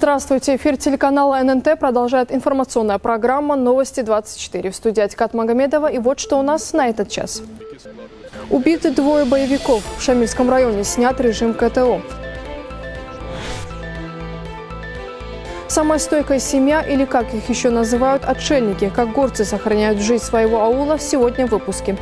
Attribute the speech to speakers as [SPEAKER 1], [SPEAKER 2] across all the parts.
[SPEAKER 1] Здравствуйте. Эфир телеканала ННТ продолжает информационная программа «Новости 24». В студии Атикат Магомедова. И вот что у нас на этот час. Убиты 2 боевиков. В Шамильском районе снят режим КТО. Самая стойкая семья, или как их еще называют, отшельники. Как горцы сохраняют жизнь своего аула, сегодня в выпуске.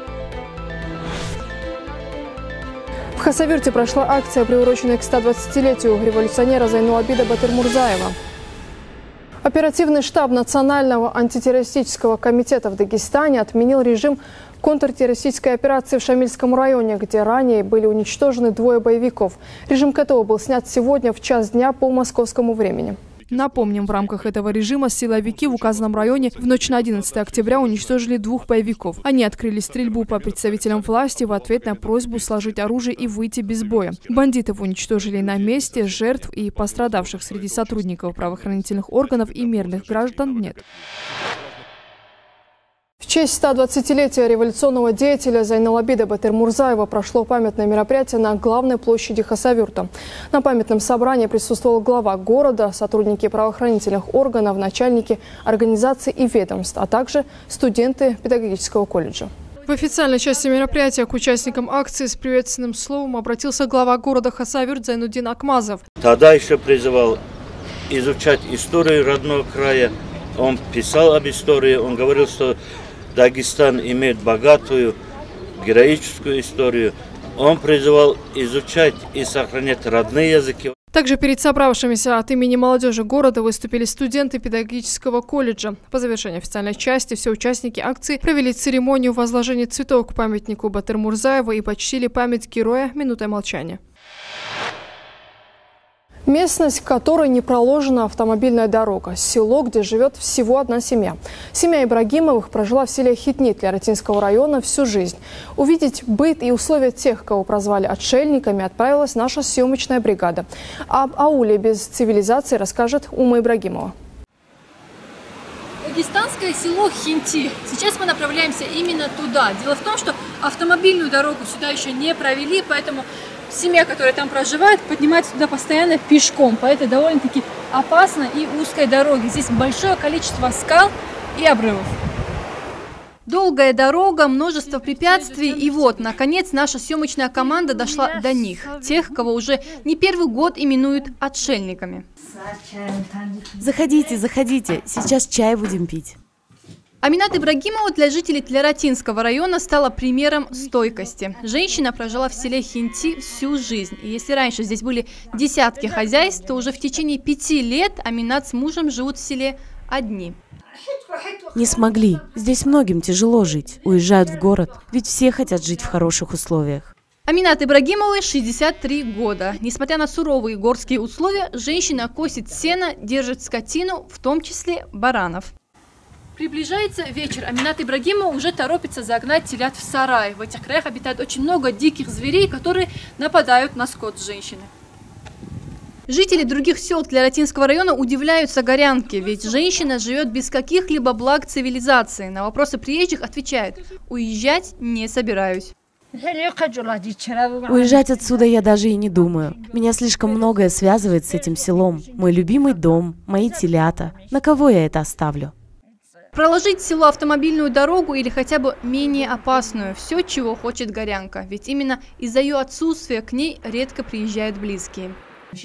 [SPEAKER 1] В Хасавюрте прошла акция, приуроченная к 120-летию революционера Зайнулабида Батырмурзаева. Оперативный штаб Национального антитеррористического комитета в Дагестане отменил режим контртеррористической операции в Шамильском районе, где ранее были уничтожены 2 боевиков. Режим КТО был снят сегодня в час дня по московскому времени. Напомним, в рамках этого режима силовики в указанном районе в ночь на 11 октября уничтожили 2 боевиков. Они открыли стрельбу по представителям власти в ответ на просьбу сложить оружие и выйти без боя. Бандитов уничтожили на месте, жертв и пострадавших среди сотрудников правоохранительных органов и мирных граждан нет. В честь 120-летия революционного деятеля Зайнулабида Батырмурзаева прошло памятное мероприятие на главной площади Хасавюрта. На памятном собрании присутствовал глава города, сотрудники правоохранительных органов, начальники организаций и ведомств, а также студенты педагогического колледжа. В официальной части мероприятия к участникам акции с приветственным словом обратился глава города Хасавюрт Зайнуддин Акмазов.
[SPEAKER 2] Тогда еще призывал изучать историю родного края. Он писал об истории, он говорил, что Дагестан имеет богатую героическую историю. Он призывал изучать и сохранять родные языки. Также перед собравшимися от имени молодежи города выступили студенты педагогического колледжа. По завершении официальной части все участники акции провели церемонию возложения цветов к памятнику Батырмурзаева и почтили память героя минутой молчания. Местность, в которой не проложена автомобильная дорога. Село, где живет всего одна семья. Семья Ибрагимовых прожила в селе Хитнит Ляратинского района всю жизнь. Увидеть быт и условия тех, кого прозвали отшельниками, отправилась наша съемочная бригада. Об ауле без цивилизации расскажет Ума Ибрагимова.
[SPEAKER 3] Дагестанское село Хинти. Сейчас мы направляемся именно туда. Дело в том, что автомобильную дорогу сюда еще не провели, поэтому семья, которая там проживает, поднимается туда постоянно пешком. По этой довольно-таки опасной и узкой дороге. Здесь большое количество скал и обрывов. Долгая дорога, множество препятствий, и вот, наконец, наша съемочная команда дошла до них. Тех, кого уже не первый год именуют отшельниками.
[SPEAKER 4] Заходите, заходите. Сейчас чай будем пить.
[SPEAKER 3] Аминат Ибрагимова для жителей Ляратинского района стала примером стойкости. Женщина прожила в селе Хинти всю жизнь. И если раньше здесь были десятки хозяйств, то уже в течение 5 лет Аминат с мужем живут в селе одни.
[SPEAKER 4] Не смогли. Здесь многим тяжело жить. Уезжают в город. Ведь все хотят жить в хороших условиях.
[SPEAKER 3] Аминат Ибрагимовой 63 года. Несмотря на суровые горские условия, женщина косит сено, держит скотину, в том числе баранов. Приближается вечер. Аминат Ибрагимова уже торопится загнать телят в сарай. В этих краях обитает очень много диких зверей, которые нападают на скот женщины. Жители других сел Ляратинского района удивляются горянке, ведь женщина живет без каких-либо благ цивилизации. На вопросы приезжих отвечает: уезжать не собираюсь.
[SPEAKER 4] Уезжать отсюда я даже и не думаю. Меня слишком многое связывает с этим селом. Мой любимый дом, мои телята. На кого я это оставлю?
[SPEAKER 3] Проложить селу автомобильную дорогу или хотя бы менее опасную – все, чего хочет горянка. Ведь именно из-за ее отсутствия к ней редко приезжают близкие.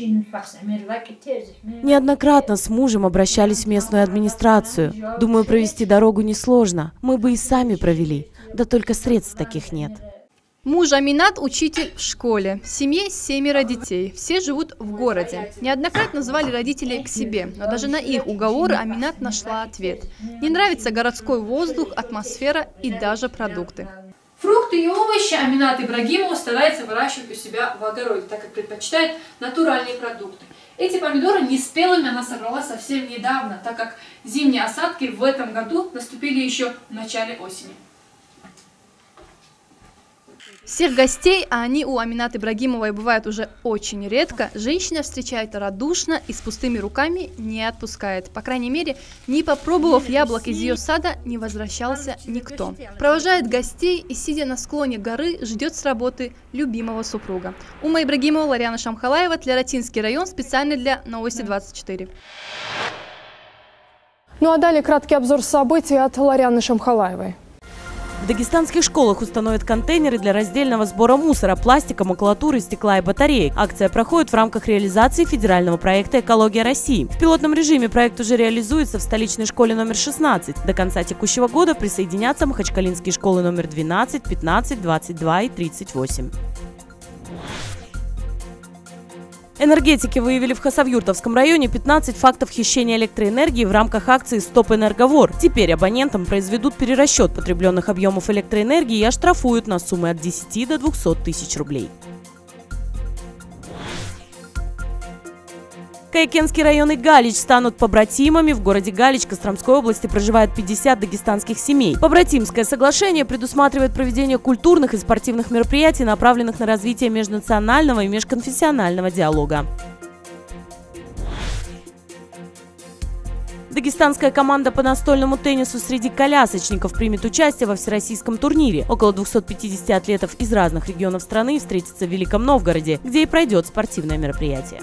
[SPEAKER 4] Неоднократно с мужем обращались в местную администрацию. Думаю, провести дорогу несложно. Мы бы и сами провели. Да только средств таких нет.
[SPEAKER 3] Муж Аминат – учитель в школе. В семье 7 детей. Все живут в городе. Неоднократно звали родителей к себе, но даже на их уговоры Аминат нашла ответ. Не нравится городской воздух, атмосфера и даже продукты. Фрукты и овощи Аминат Ибрагимова старается выращивать у себя в огороде, так как предпочитает натуральные продукты. Эти помидоры неспелыми она собрала совсем недавно, так как зимние осадки в этом году наступили еще в начале осени. Всех гостей, а они у Аминаты Ибрагимовой бывают уже очень редко, женщина встречает радушно и с пустыми руками не отпускает. По крайней мере, не попробовав яблок из ее сада, не возвращался никто. Провожает гостей и, сидя на склоне горы, ждет с работы любимого супруга. Ума Ибрагимова, Лариана Шамхалаева, Тлератинский район, специально для Новости 24.
[SPEAKER 1] Ну а далее краткий обзор событий от Ларианы Шамхалаевой.
[SPEAKER 4] В дагестанских школах установят контейнеры для раздельного сбора мусора, пластика, макулатуры, стекла и батареек. Акция проходит в рамках реализации федерального проекта «Экология России». В пилотном режиме проект уже реализуется в столичной школе номер 16. До конца текущего года присоединятся махачкалинские школы номер 12, 15, 22 и 38. Энергетики выявили в Хасавюртовском районе 15 фактов хищения электроэнергии в рамках акции «Стоп Энерговор». Теперь абонентам произведут перерасчет потребленных объемов электроэнергии и оштрафуют на суммы от 10 до 200 тысяч рублей. Каякенский район и Галич станут побратимами. В городе Галич Костромской области проживает 50 дагестанских семей. Побратимское соглашение предусматривает проведение культурных и спортивных мероприятий, направленных на развитие межнационального и межконфессионального диалога. Дагестанская команда по настольному теннису среди колясочников примет участие во всероссийском турнире. Около 250 атлетов из разных регионов страны встретятся в Великом Новгороде, где и пройдет спортивное мероприятие.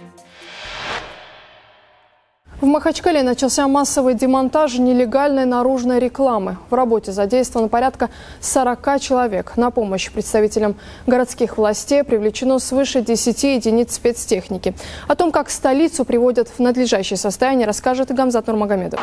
[SPEAKER 1] В Махачкале начался массовый демонтаж нелегальной наружной рекламы. В работе задействовано порядка 40 человек. На помощь представителям городских властей привлечено свыше 10 единиц спецтехники. О том, как столицу приводят в надлежащее состояние, расскажет Гамзат Нурмагомедов.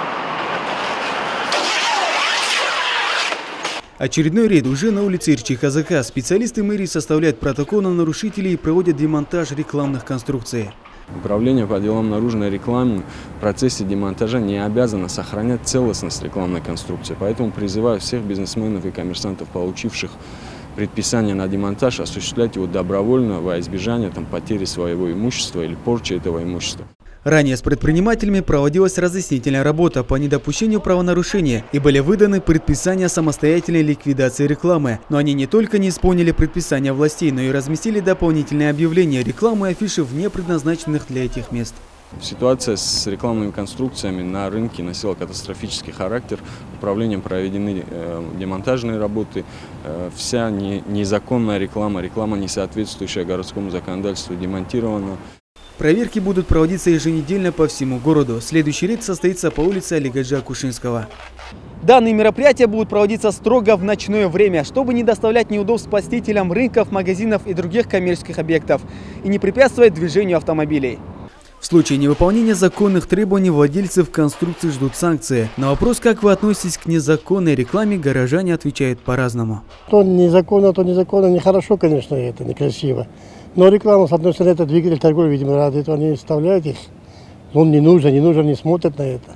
[SPEAKER 5] Очередной рейд уже на улице Ирчи-Казака. Специалисты мэрии составляют протокол на нарушителей и проводят демонтаж рекламных конструкций.
[SPEAKER 6] Управление по делам наружной рекламы в процессе демонтажа не обязано сохранять целостность рекламной конструкции. Поэтому призываю всех бизнесменов и коммерсантов, получивших предписание на демонтаж, осуществлять его добровольно во избежание потери своего имущества или порчи этого имущества.
[SPEAKER 5] Ранее с предпринимателями проводилась разъяснительная работа по недопущению правонарушения и были выданы предписания самостоятельной ликвидации рекламы. Но они не только не исполнили предписания властей, но и разместили дополнительные объявления, рекламы и афиши вне предназначенных для этих мест.
[SPEAKER 6] Ситуация с рекламными конструкциями на рынке носила катастрофический характер. Управлением проведены демонтажные работы. Вся незаконная реклама, не соответствующая городскому законодательству, демонтирована.
[SPEAKER 5] Проверки будут проводиться еженедельно по всему городу. Следующий рейд состоится по улице Алигаджа Кушинского. Данные мероприятия будут проводиться строго в ночное время, чтобы не доставлять неудобств посетителям рынков, магазинов и других коммерческих объектов и не препятствовать движению автомобилей. В случае невыполнения законных требований владельцев конструкции ждут санкции. На вопрос, как вы относитесь к незаконной рекламе, горожане отвечают по-разному.
[SPEAKER 7] То незаконно, нехорошо, конечно, это некрасиво. Но реклама, с одной стороны, это двигатель торговли, видимо, ради этого не вставляют их. Он не нужен, не смотрят на это.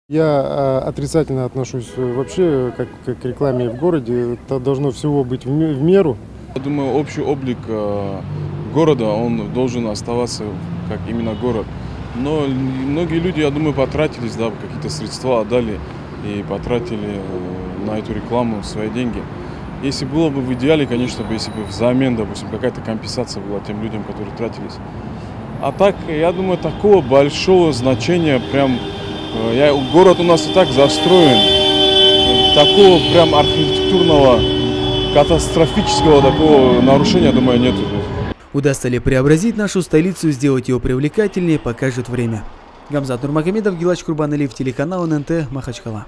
[SPEAKER 8] Я отрицательно отношусь вообще к рекламе в городе. Это должно всего быть в меру.
[SPEAKER 9] Я думаю, общий облик города, он должен оставаться как именно город. Но многие люди, я думаю, потратились, какие-то средства отдали и потратили на эту рекламу свои деньги. Если было бы в идеале, конечно, если бы взамен, допустим, какая-то компенсация была тем людям, которые тратились. А так, я думаю, такого большого значения город у нас и так застроен. Такого прям архитектурного, катастрофического такого нарушения, думаю, нет.
[SPEAKER 5] Удастся ли преобразить нашу столицу, сделать ее привлекательнее, покажет время. Гамзат Нурмагомедов, Гилач Курбаналиев, телеканал ННТ, Махачкала.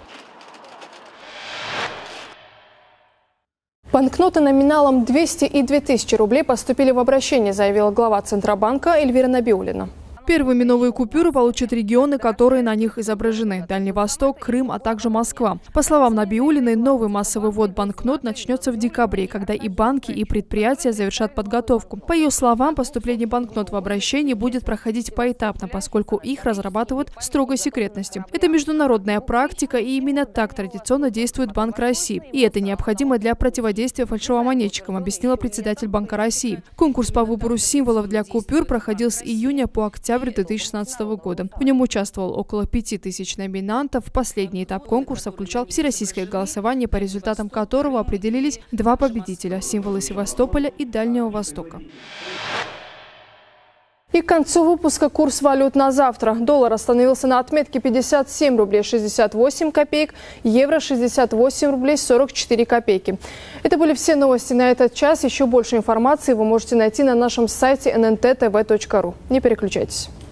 [SPEAKER 1] Банкноты номиналом 200 и 2000 рублей поступили в обращение, заявила глава Центробанка Эльвира Набиуллина. Первыми новые купюры получат регионы, которые на них изображены – Дальний Восток, Крым, а также Москва. По словам Набиуллиной, новый массовый ввод банкнот начнется в декабре, когда и банки, и предприятия завершат подготовку. По ее словам, поступление банкнот в обращение будет проходить поэтапно, поскольку их разрабатывают в строгой секретности. Это международная практика, и именно так традиционно действует Банк России. И это необходимо для противодействия фальшивомонетчикам, объяснила председатель Банка России. Конкурс по выбору символов для купюр проходил с июня по октябрь сентябрь 2016 года. В нем участвовало около 5000 номинантов. Последний этап конкурса включал всероссийское голосование, по результатам которого определились 2 победителя – символы Севастополя и Дальнего Востока. И к концу выпуска курс валют на завтра. Доллар остановился на отметке 57 рублей 68 копеек, евро 68 рублей 44 копейки. Это были все новости на этот час. Еще больше информации вы можете найти на нашем сайте nntv.ru. Не переключайтесь.